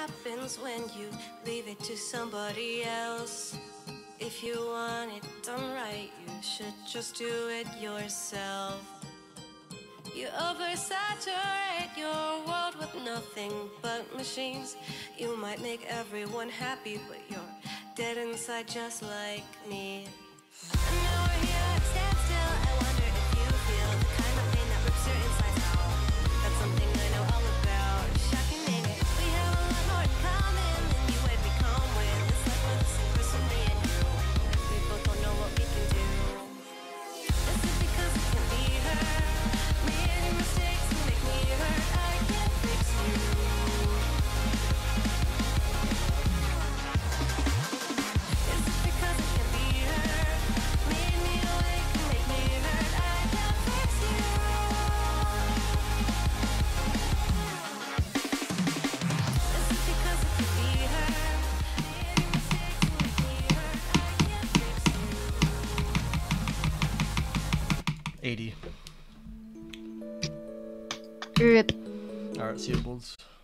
happens when you leave it to somebody else. If you want it done right, you should just do it yourself. You oversaturate your world with nothing but machines. You might make everyone happy, but you're dead inside just like me. And now we're here at a standstill. I wonder if you feel the kind of pain that rips your insides out. That's something I know all about. Shocking, ain't it? We have a lot more in common than you would become with. It's like we're the same person, me and you. We both don't know what we can do. Is it because it can be hurt? Made mistakes that make me hurt. I can't fix you. Is it because it can be hurt? Made me awake and make me hurt. I can't fix you. Is it because it can be hurt? Made mistakes that make me hurt. I can't fix you. 80. Alright, see you, Bulls.